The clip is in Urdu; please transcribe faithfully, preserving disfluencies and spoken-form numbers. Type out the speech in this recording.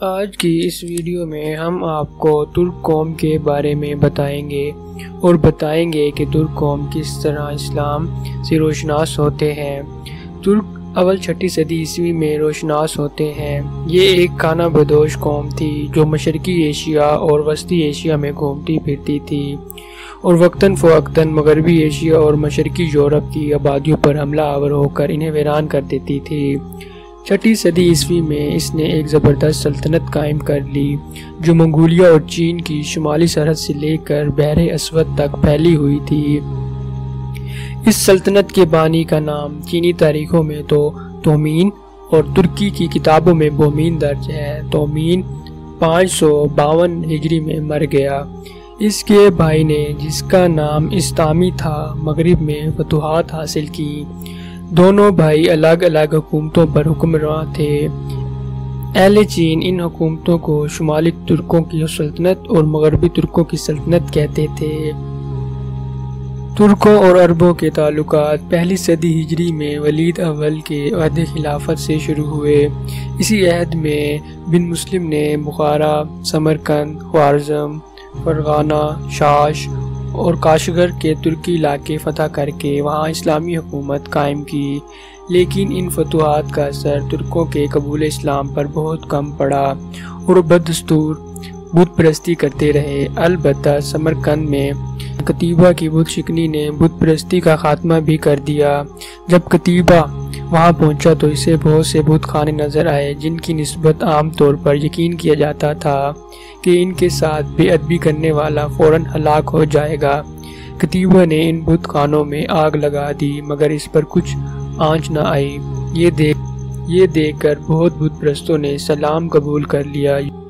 آج کی اس ویڈیو میں ہم آپ کو ترک قوم کے بارے میں بتائیں گے اور بتائیں گے کہ ترک قوم کس طرح اسلام سے روشناس ہوتے ہیں۔ ترک اول چھٹی صدی عیسوی میں روشناس ہوتے ہیں۔ یہ ایک کھانا بدوش قوم تھی جو مشرقی ایشیا اور وسطی ایشیا میں گھومتی پھرتی تھی اور وقتاً فوقتاً مغربی ایشیا اور مشرقی یورپ کی آبادیوں پر حملہ آور ہو کر انہیں ویران کر دیتی تھی۔ چھٹی صدی عیسوی میں اس نے ایک زبردست سلطنت قائم کر لی جو منگولیا اور چین کی شمالی سرحد سے لے کر بحر اسود تک پھیلی ہوئی تھی۔ اس سلطنت کے بانی کا نام چینی تاریخوں میں تو تومین اور ترکی کی کتابوں میں بومین درج ہے۔ تومین پانچ سو باون ہجری میں مر گیا۔ اس کے بھائی نے، جس کا نام استامی تھا، مغرب میں فتوحات حاصل کی۔ دونوں بھائی الگ الگ حکومتوں پر حکمراں تھے۔ اہل چین ان حکومتوں کو شمالی ترکوں کی سلطنت اور مغربی ترکوں کی سلطنت کہتے تھے۔ ترکوں اور عربوں کے تعلقات پہلی صدی ہجری میں ولید اول کے عہد خلافت سے شروع ہوئے۔ اسی عہد میں بن مسلم نے بخارا، سمرقند، خوارزم، فرغانہ، شاش اور کاشغر کے ترکی علاقے فتح کر کے وہاں اسلامی حکومت قائم کی، لیکن ان فتوحات کا اثر ترکوں کے قبول اسلام پر بہت کم پڑا اور بدستور بت پرستی کرتے رہے۔ البتہ سمرقند میں قتیبہ کی بت شکنی نے بت پرستی کا خاتمہ بھی کر دیا۔ جب قتیبہ وہاں پہنچا تو اسے بہت سے بت خانے نظر آئے جن کی نسبت عام طور پر یقین کیا جاتا تھا کہ ان کے ساتھ بے ادبی کرنے والا فوراً ہلاک ہو جائے گا۔ قتیبہ نے ان بت خانوں میں آگ لگا دی مگر اس پر کچھ آنچ نہ آئی۔ یہ دیکھ یہ دیکھ کر بہت بت پرستوں نے اسلام قبول کر لیا۔